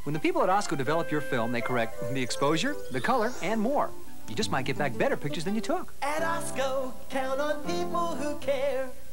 When the people at Osco develop your film, they correct the exposure, the color, and more. You just might get back better pictures than you took. At Osco, count on people who care.